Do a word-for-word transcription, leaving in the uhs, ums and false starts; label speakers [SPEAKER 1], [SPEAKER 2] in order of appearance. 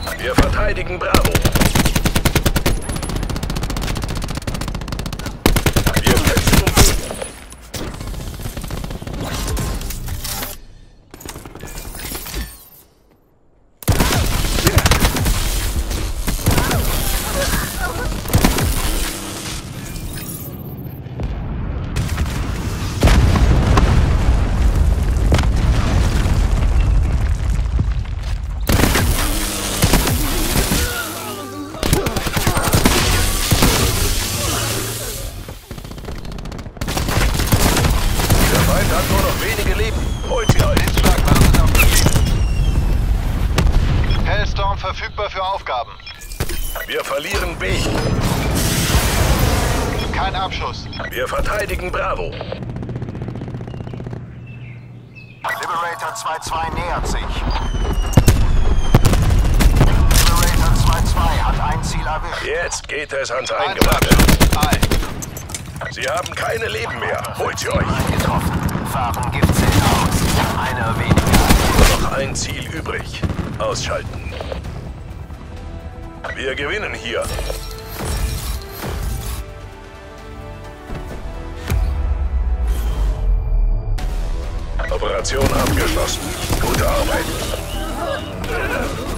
[SPEAKER 1] Wir verteidigen Bravo. Wir kämpfen um Boden. Hat nur noch wenige Leben. Holt sie euch.
[SPEAKER 2] Dienstschlagbasis auf dem Ziel. Hellstorm verfügbar für Aufgaben.
[SPEAKER 1] Wir verlieren B.
[SPEAKER 2] Kein Abschuss.
[SPEAKER 1] Wir verteidigen Bravo.
[SPEAKER 3] Liberator zwei zwei nähert sich. Liberator zwei zwei hat ein Ziel erwischt.
[SPEAKER 1] Jetzt geht es ans
[SPEAKER 2] Ein
[SPEAKER 1] Eingemachte.
[SPEAKER 2] Abschuss. Ei.
[SPEAKER 1] Sie haben keine Leben mehr. Holt sie euch.
[SPEAKER 3] Getroffen. Fahren Giftzelt aus. Einer weniger.
[SPEAKER 1] Nur noch ein Ziel übrig. Ausschalten. Wir gewinnen hier. Operation abgeschlossen. Gute Arbeit.